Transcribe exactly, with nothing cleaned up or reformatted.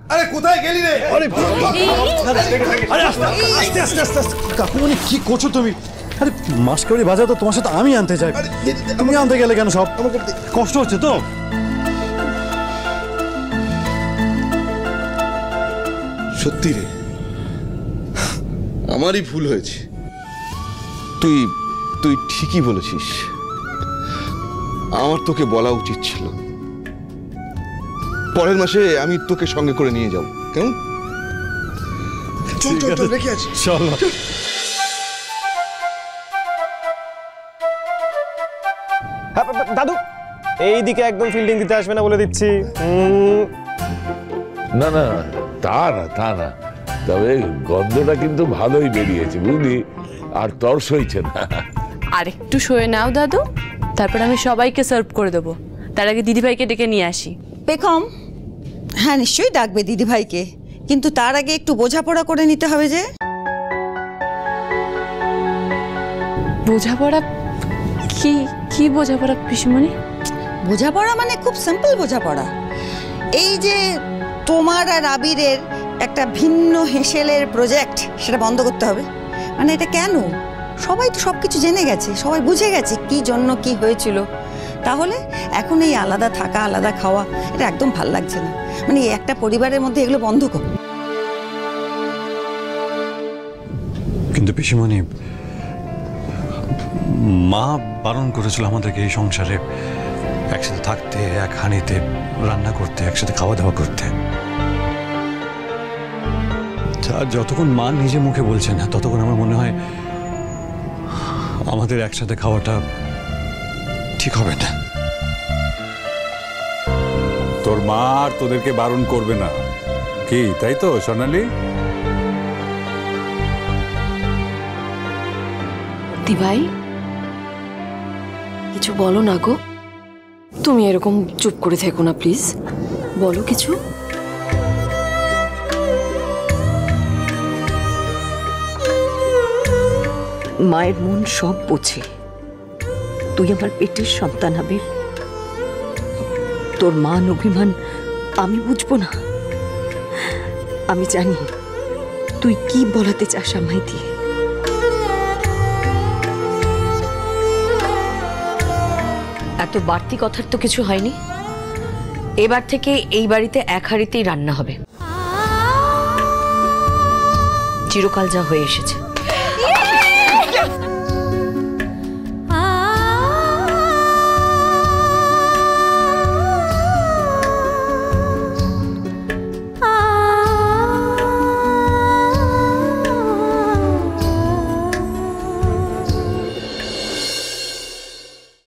আরে কোথায় গেলি রে? আরে আরে আস্তে আস্তে আস্তে আস্তে কাকুমনি কি করছো তুমি? আরে মাসকড়ি বাজা তো তোমার সাথে আমি আনতে চাই, তুমি আনতে গেলে কেন? সব আমাকে কষ্ট হচ্ছে তো। সত্যি রে, আমারই ভুল হয়েছে। তুই তুই ঠিকই বলেছিস, আমার তোকে বলা উচিত ছিল। পরের মাসে আমি তোকে সঙ্গে করে নিয়ে যাব, কেমন? চল চল চল, রেখে আছি। চল দাদু, এইদিকে একদম ফিল্ডিং দিতে আসবে না বলে দিচ্ছি। না না, তা না তা না, তবে গন্ধটা কিন্তু ভালোই বেরিয়েছে বুঝলি, আর তর সইছে না। আর একটু শুয়ে নাও দাদু, তারপর আমি সবাইকে সার্ভ করে দেবো। তার আগে দিদিভাইকে ডেকে নিয়ে আসি। বেগম, হ্যাঁ নিশ্চয়ই ডাকবে দিদিভাইকে, কিন্তু তার আগে একটু বোঝাপড়া করে নিতে হবে। যে বোঝাপড়া? কি কি বোঝাপড়া পিসিমণি? বোঝাপড়া মানে খুব সিম্পল বোঝাপড়া। এই যে তোমার আর আবিরের একটা ভিন্ন হেসেলের প্রজেক্ট, সেটা বন্ধ করতে হবে। মানে এটা কেন? সবাই তো সব কিছু জেনে গেছে, সবাই বুঝে গেছে কি জন্য কি হয়েছিল। তাহলে এখন এই আলাদা থাকা, আলাদা খাওয়া, এটা একদম ভাল লাগছে না। মানে একটা পরিবারের মধ্যে এগুলো বন্ধ কর। কিন্তু পিসিমণি, মা বারণ করেছিল আমাদেরকে এই সংসারে একসাথে থাকতে, এক হাঁড়িতে রান্না করতে, একসাথে খাওয়া দাওয়া করতে। আর যতক্ষণ মা নিজে মুখে বলছে না, ততক্ষণ আমার মনে হয় আমাদের একসাথে খাওয়াটা ঠিক হবে না। তোর মা আর তোদেরকে বারণ করবে না, কি তাই তো সোনালি? দিভাই, কিছু বলো না গো। তুমি এরকম চুপ করে থেকো না প্লিজ, বলো কিছু। মায়ের মন সব বোঝে। তুই আমার পেটের সন্তান আবির, তোর মান অভিমান আমি বুঝবো না? আমি জানি তুই কি বলাতে চাস আমায় দিয়ে। এত বাড়তি কথার তো কিছু হয়নি। এবার থেকে এই বাড়িতে এক হাঁড়িতেই রান্না হবে, চিরকাল যা হয়ে এসেছে।